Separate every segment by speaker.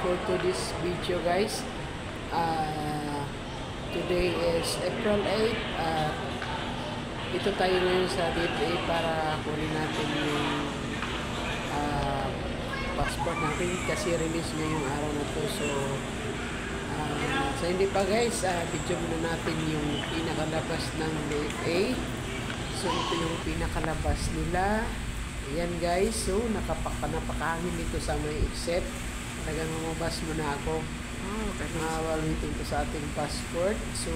Speaker 1: for today's video, guys. Today is April 8. Ito tayo ngayon sa DFA para kunin natin yung passport natin kasi release ngayong araw na to. So hindi pa, guys, video muna natin yung pinakalabas ng DFA. So ito yung pinakalabas nila. Ayan, guys. So napakahangin dito sa may exit. Talagang lumabas muna ako. While waiting ko sa ating passport. So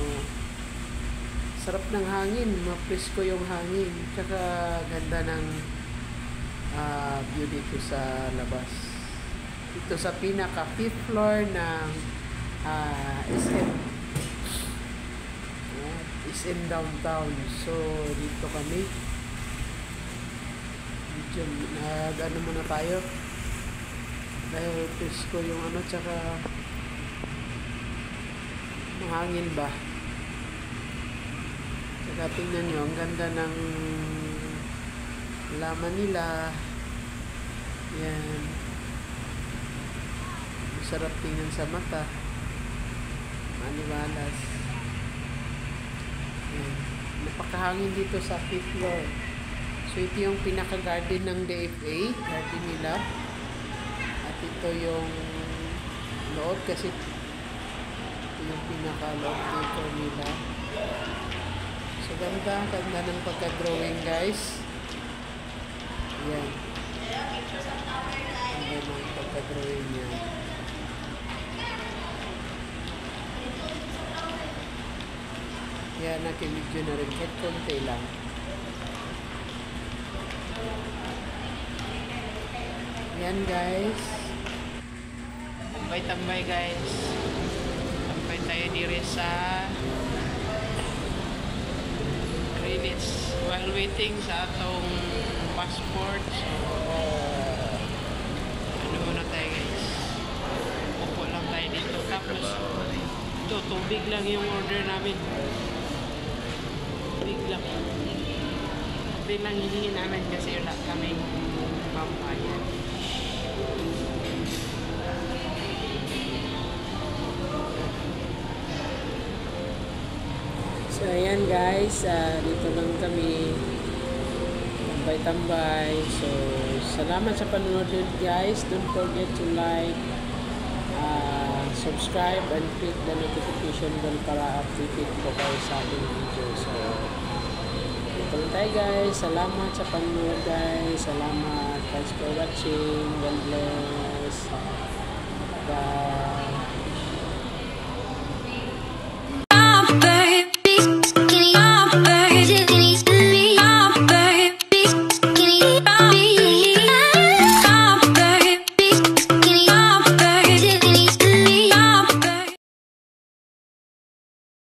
Speaker 1: sarap ng hangin. Mapresko yung hangin. Tsaka ganda ng view dito sa labas. Ito sa pinaka 5th floor ng SM. SM downtown. So dito kami. Ano muna tayo. Dahil presko yung ano, tsaka mahangin ba. Tsaka tingnan nyo, ang ganda ng laman nila. Yan. Masarap tingnan sa mata. Maniwalas. Yan. Napakahangin dito sa 5th floor. So ito yung pinaka-garden ng DFA. Garden nila. At ito yung loob kasi ito yung pinaka-loob dito nila. So ganda ng pagka-drawing, guys. Yan. Ganda ng pagka-drawing niya. Yan, nakimidyo na rin. Kahit konti lang. Yan, guys. Tambay-tambay, guys. Tambay tayo diri sa credits while waiting sa atong passport. So ano muna tayo, guys. Upo lang tayo dito. Tapos ito, tubig lang yung order namin. Tubig lang. Tubig lang hinihin namin kasi wala kaming pampayan. So ayan, guys, dito lang kami tambay-tambay. So salamat sa panonood, guys. Don't forget to like, subscribe and click the notification bell para updated po kayo sa ating video. So dito lang tayo, guys. Salamat sa panonood, guys. Salamat. Thanks for watching. God bless. Bye.